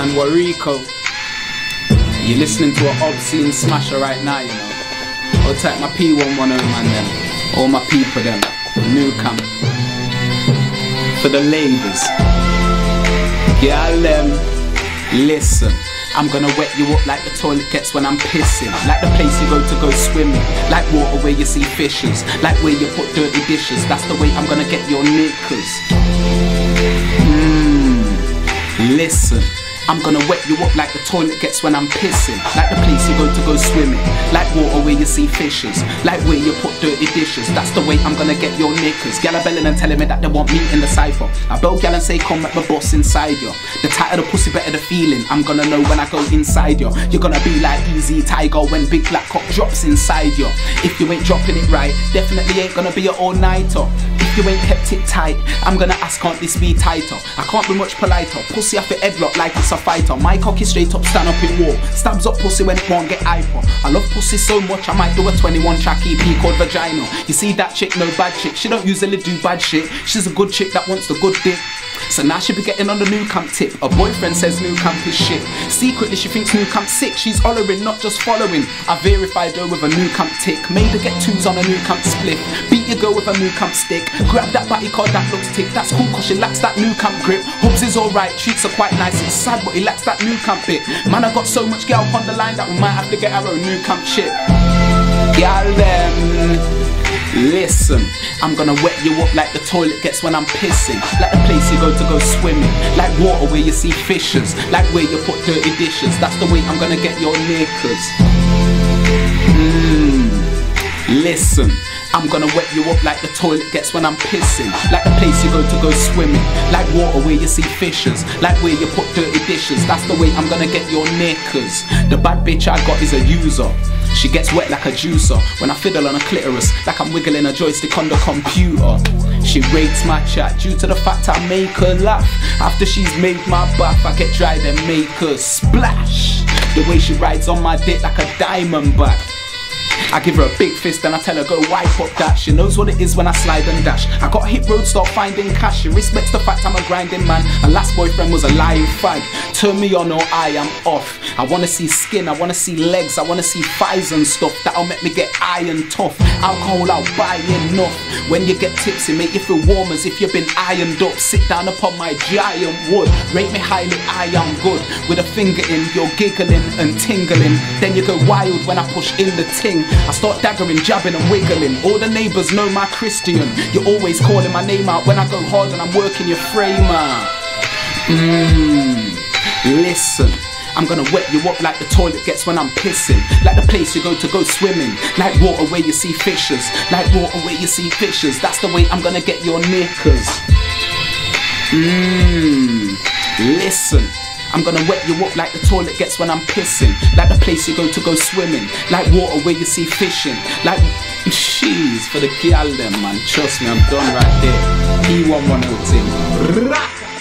man, Wariko. You're listening to an obscene smasher right now, you know. I'll take my P110 man them, all my people them, new camp. For the ladies, girl them, listen. I'm gonna wet you up like the toilet gets when I'm pissing. Like the place you go swimming. Like water where you see fishes. Like where you put dirty dishes. That's the way I'm gonna get your knickers. Listen, I'm gonna wet you up like the toilet gets when I'm pissing. Like the place you go swimming. Like water where you see fishes. Like where you put dirty dishes. That's the way I'm gonna get your knickers. Gal are belling and telling me that they want me in the cypher. I bell gal and say come at my boss inside you. The tighter the pussy better the feeling. I'm gonna know when I go inside you. You're gonna be like Easy Tiger when Big Black Cock drops inside you. If you ain't dropping it right, definitely ain't gonna be an all-nighter. If you ain't kept it tight, I'm gonna ask can't this be tighter. I can't be much politer. Pussy off your headlock like it's a fighter. My cock is straight up, stand up in war. Stabs up pussy when it won't get hyper. I love pussy so much I might do a 21 track EP called Vagina. You see that chick, no bad chick. She don't usually do bad shit. She's a good chick that wants the good dick. So now she be getting on the new camp tip. Her boyfriend says new camp is shit. Secretly she thinks new camp's sick. She's hollering, not just following. I verified her with a new camp tick. Made her get twos on a new camp split. Beat your girl with a new camp stick. Grab that body card that looks tick. That's cool cause she lacks that new camp grip. Hubs is alright, treats her quite nice. It's sad but he lacks that new camp bit. Man, I got so much girl on the line that we might have to get our own new camp chip. Girl them, listen, I'm gonna wet you up like the toilet gets when I'm pissing. Like the place you go swimming. Like water where you see fishes. Like where you put dirty dishes. That's the way I'm gonna get your knickers. Listen, I'm gonna wet you up like the toilet gets when I'm pissing. Like the place you go swimming. Like water where you see fishes. Like where you put dirty dishes. That's the way I'm gonna get your knickers. The bad bitch I got is a user. She gets wet like a juicer. When I fiddle on a clitoris, like I'm wiggling a joystick on the computer. She rates my chat due to the fact I make her laugh. After she's made my bath, I get dry then make her splash. The way she rides on my dick like a diamond back. I give her a big fist and I tell her go wipe up that. She knows what it is when I slide and dash. I got hit road, start finding cash. She respects the fact I'm a grinding man. Her last boyfriend was a lying fag. Turn me on or I am off. I wanna see skin, I wanna see legs, I wanna see thighs and stuff. That'll make me get iron tough. Alcohol I'll buy enough. When you get tipsy, make you feel warm as if you've been ironed up. Sit down upon my giant wood. Rate me highly, I am good. With a finger in, you're giggling and tingling. Then you go wild when I push in the ting. I start daggering, jabbing and wiggling. All the neighbours know my Christian. You're always calling my name out when I go hard and I'm working your frame out. Listen, I'm gonna wet you up like the toilet gets when I'm pissing. Like the place you go swimming. Like water where you see fishes. Like water where you see fishes. That's the way I'm gonna get your knickers. Listen, I'm gonna wet you up like the toilet gets when I'm pissing. Like the place you go swimming. Like water where you see fishing. Like, jeez, for the girl them man. Trust me, I'm done right there. P110 thing.